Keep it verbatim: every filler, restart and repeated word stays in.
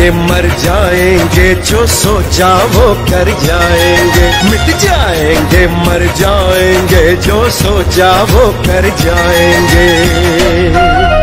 जाएंगे मर जाएंगे, जो सोचा वो कर जाएंगे। मिट जाएंगे मर जाएंगे, जो सोचा वो कर जाएंगे।